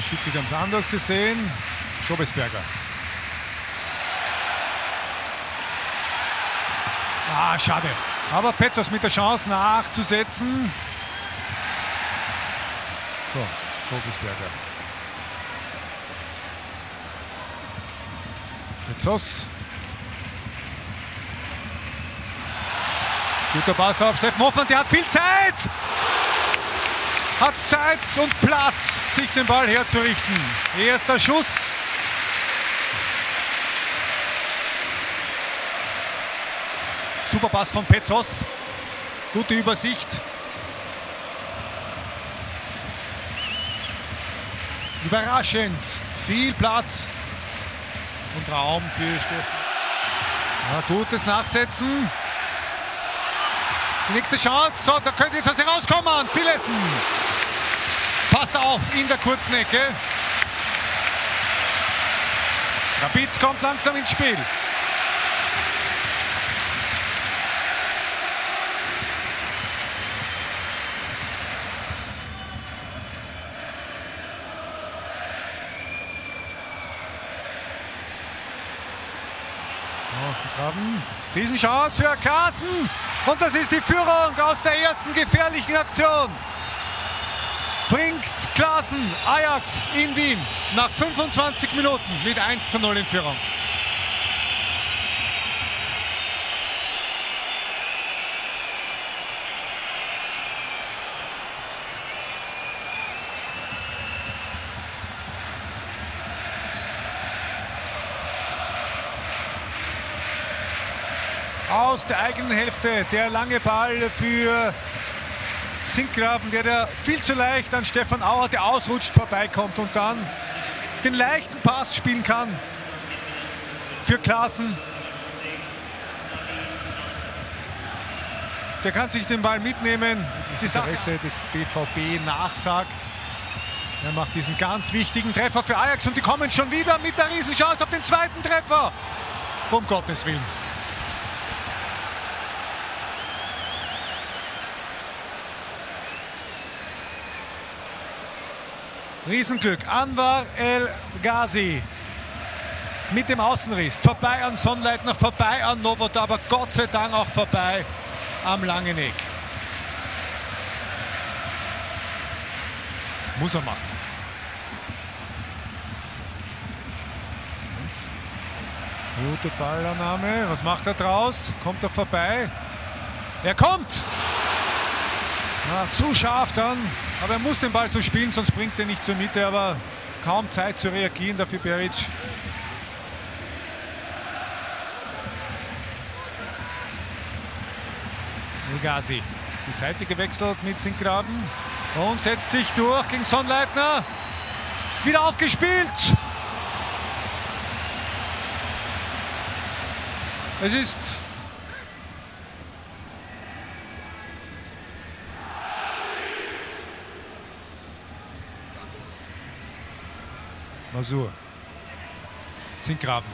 Schiedsrichter haben es anders gesehen. Schobesberger. Ah, schade. Aber Petzos mit der Chance nachzusetzen. So, Schobesberger. Petzos. Guter Pass auf Steffen Hoffmann, der hat viel Zeit. Hat Zeit und Platz, sich den Ball herzurichten. Erster Schuss. Super Pass von Petzos. Gute Übersicht. Überraschend. Viel Platz und Raum für Steffen. Ja, gutes Nachsetzen. Die nächste Chance. So, da könnte jetzt was herauskommen. Zielessen. Passt auf in der kurzen Ecke. Rapid kommt langsam ins Spiel. Ausgegraben. Riesenchance für Klaassen. Und das ist die Führung aus der ersten gefährlichen Aktion. Bringt Klaassen Ajax in Wien nach 25 Minuten mit 1:0 in Führung. Aus der eigenen Hälfte der lange Ball für Sinkgraven, der viel zu leicht an Stefan Auer, der ausrutscht, vorbeikommt und dann den leichten Pass spielen kann für Klaassen. Der kann sich den Ball mitnehmen. Die Interesse des BVB nachsagt. Er macht diesen ganz wichtigen Treffer für Ajax und die kommen schon wieder mit der Riesenchance auf den zweiten Treffer. Um Gottes Willen. Riesenglück. Anwar El Ghazi mit dem Außenriss. Vorbei an Sonnleitner, vorbei an Novota, aber Gott sei Dank auch vorbei am Langeneck. Muss er machen. Gute Ballannahme. Was macht er draus? Kommt er vorbei? Er kommt! Ja, zu scharf dann. Aber er muss den Ball so spielen, sonst bringt er nicht zur Mitte. Aber kaum Zeit zu reagieren dafür Beric. Ghazi. Die Seite gewechselt mit Sinkgraven. Und setzt sich durch gegen Sonnleitner. Wieder aufgespielt. Es ist Masur. Sinkgraven.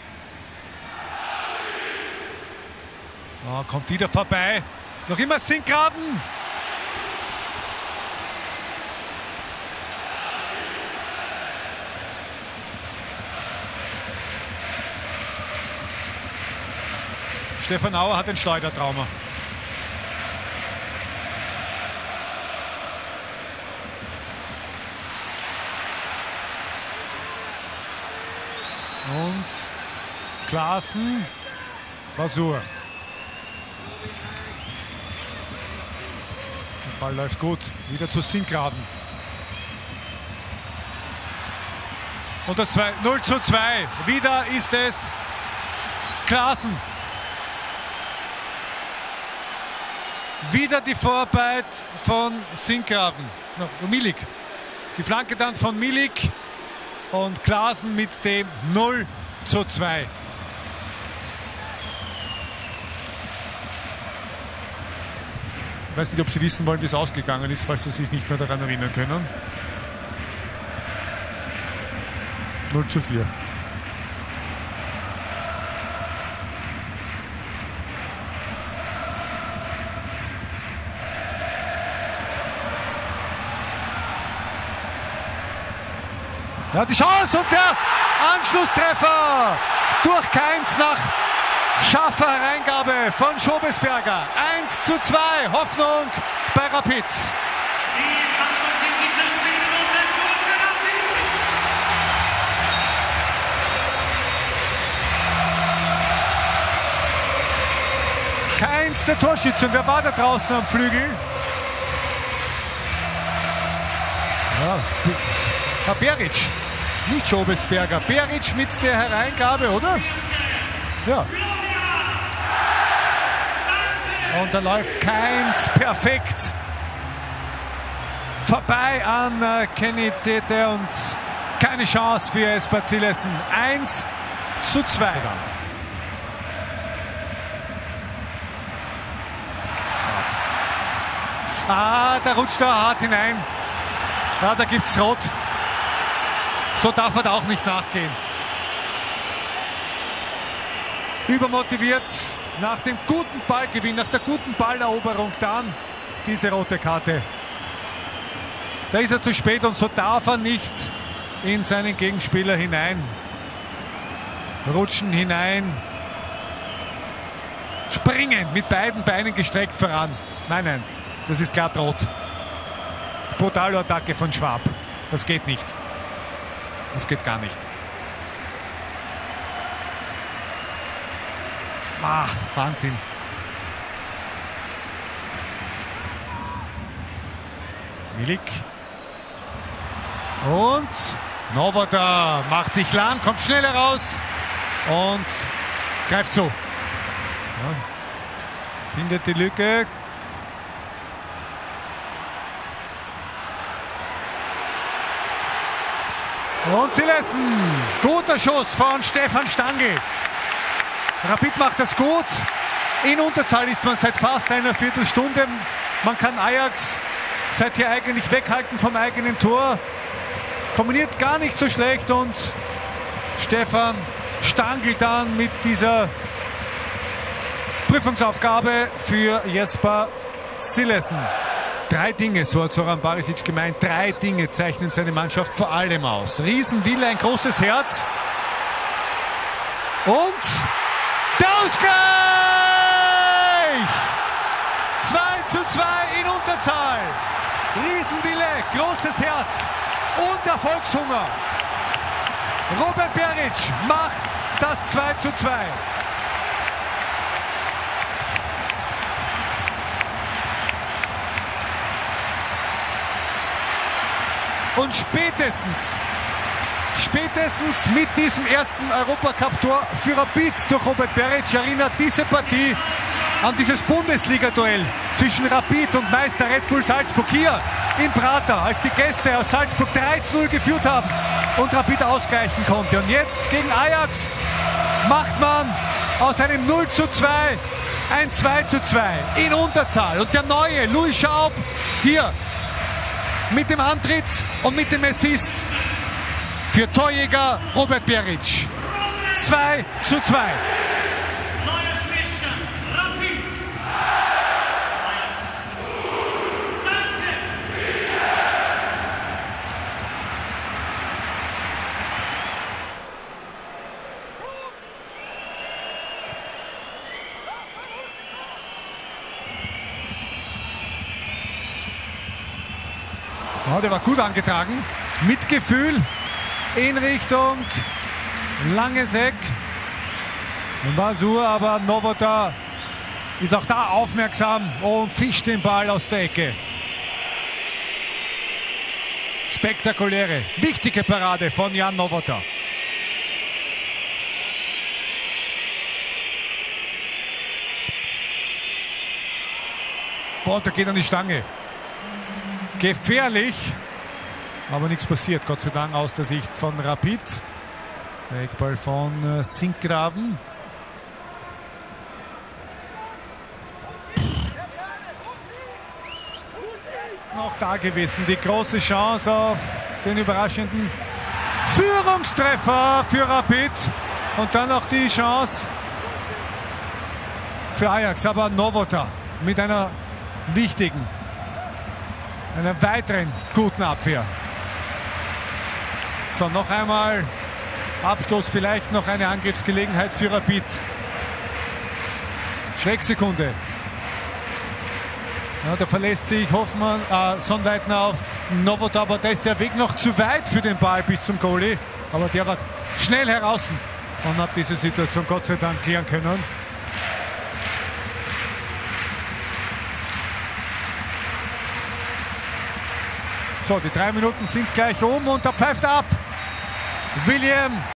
Oh, kommt wieder vorbei. Noch immer Sinkgraven. Stefan Auer hat ein Schleudertrauma. Und Klaassen, Masur. Der Ball läuft gut. Wieder zu Sinkgraven. Und das 0:2. Wieder ist es Klaassen. Wieder die Vorarbeit von Sinkgraven. Milik. Die Flanke dann von Milik. Und Klaassen mit dem 0:2. Ich weiß nicht, ob Sie wissen wollen, wie es ausgegangen ist, falls Sie sich nicht mehr daran erinnern können. 0:4. Ja, die Chance und der Anschlusstreffer durch Kainz nach scharfer Hereingabe von Schobesberger. 1:2, Hoffnung bei Rapid. Kainz, der Torschütze. Und wer war da draußen am Flügel? Ja, Beric. Nicht Schobesberger. Beric mit der Hereingabe, oder? Ja. Und da läuft Kainz perfekt vorbei an Kenny Tete und keine Chance für Jesper Zillessen. 1:2. Da rutscht er hart hinein. Ja, da gibt's Rot. So darf er da auch nicht nachgehen. Übermotiviert nach dem guten Ballgewinn, nach der guten Balleroberung, dann diese rote Karte. Da ist er zu spät und so darf er nicht in seinen Gegenspieler hinein rutschen, hinein springen, mit beiden Beinen gestreckt voran. Nein, nein, das ist glatt rot. Brutale Attacke von Schwab. Das geht nicht. Das geht gar nicht. Wahnsinn. Milik. Und Nowota macht sich lang, kommt schnell heraus und greift zu. Ja. Findet die Lücke. Und Zillessen. Guter Schuss von Stefan Stangl. Rapid macht das gut. In Unterzahl ist man seit fast einer Viertelstunde. Man kann Ajax seither eigentlich weghalten vom eigenen Tor. Kombiniert gar nicht so schlecht und Stefan Stangl dann mit dieser Prüfungsaufgabe für Jesper Zillessen. 3 Dinge, so hat Zoran Barisic gemeint, 3 Dinge zeichnen seine Mannschaft vor allem aus. Riesenwille, ein großes Herz und der Ausgleich! 2:2 in Unterzahl. Riesenwille, großes Herz und Erfolgshunger. Robert Beric macht das 2:2. Und spätestens mit diesem ersten Europacup-Tor für Rapid durch Robert Beric erinnert diese Partie an dieses Bundesliga-Duell zwischen Rapid und Meister Red Bull Salzburg hier im Prater, als die Gäste aus Salzburg 3:0 geführt haben und Rapid ausgleichen konnte. Und jetzt gegen Ajax macht man aus einem 0:2 ein 2:2 in Unterzahl. Und der neue Louis Schaub hier mit dem Antritt und mit dem Assist für Torjäger Robert Beric. 2:2. Neuer Spielstand, Rapid. Ajax. Danke. Ja, der war gut angetragen, mit Gefühl in Richtung langes Eck. Basur, aber Nowota ist auch da aufmerksam und fischt den Ball aus der Ecke. Spektakuläre, wichtige Parade von Jan Nowota. Boah, da geht an die Stange. Gefährlich, aber nichts passiert, Gott sei Dank, aus der Sicht von Rapid. Der Eckball von Sinkgraven. Noch da gewesen, die große Chance auf den überraschenden Führungstreffer für Rapid. Und dann noch die Chance für Ajax, aber Nowota mit einer wichtigen, einer weiteren guten Abwehr. So, noch einmal Abstoß, vielleicht noch eine Angriffsgelegenheit für Rapid. Schrecksekunde. Ja, da verlässt sich Hoffmann, Sonnleitner auf Novota, aber da ist der Weg noch zu weit für den Ball bis zum Goalie. Aber der war schnell heraus und hat diese Situation Gott sei Dank klären können. So, die 3 Minuten sind gleich um und da pfeift ab William